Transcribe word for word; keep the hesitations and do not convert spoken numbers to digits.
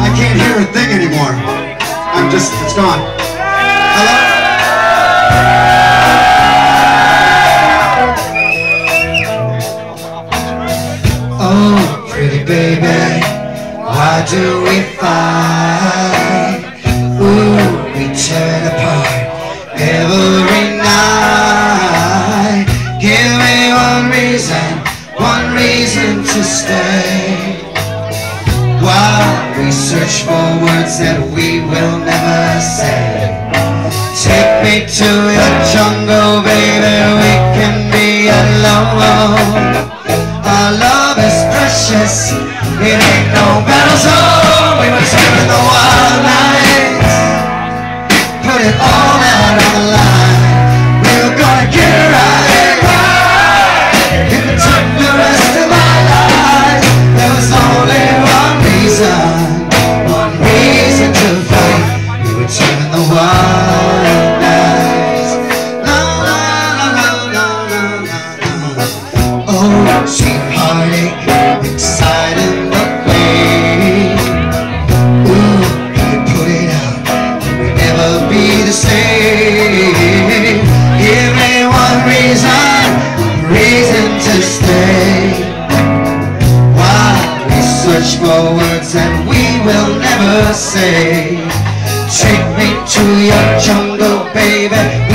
I can't hear a thing anymore. I'm just, it's gone. Hello? Oh, pretty baby, why do we fight? Ooh, we turn apart every night. Give me one reason, one reason to stay, while we search for words that we will never say. Take me to your jungle, baby, we can be alone. Our love is precious, it ain't no battle zone. We must live in the wild nights, put it all out on the line. We were gonna get it right, right. If it took the rest of our lives, there was only one reason, one reason to fight. We would turn the wild nights. La la la la la la la. Oh, sweet heartache, exciting the way. Ooh, if you put it out, it will never be the same. Give me one reason, one reason to stay, while we search for words that we will never say. Take me to your jungle, baby.